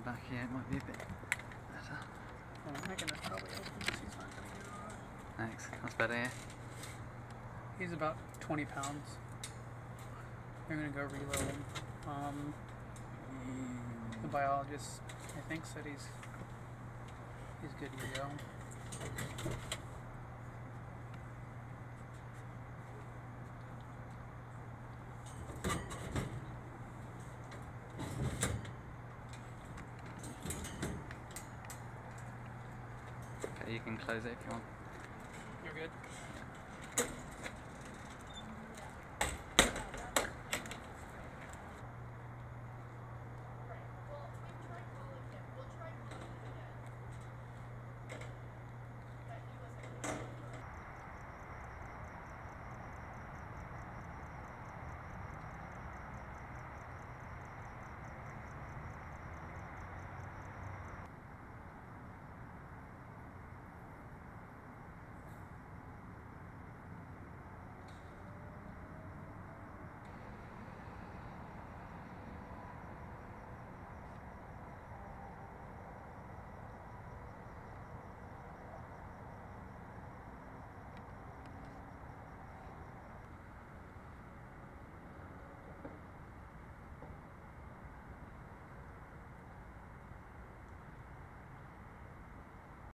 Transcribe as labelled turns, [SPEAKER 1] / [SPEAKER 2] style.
[SPEAKER 1] him back here, it might be a bit better.
[SPEAKER 2] Well, I reckon that's probably open because he's not going to get it right.
[SPEAKER 1] Thanks, that's better, yeah.
[SPEAKER 2] He's about 20 pounds. They're going to go reload him. The biologist, I think, said he's good to go.
[SPEAKER 1] Okay, you can close it if you want.
[SPEAKER 2] You're good?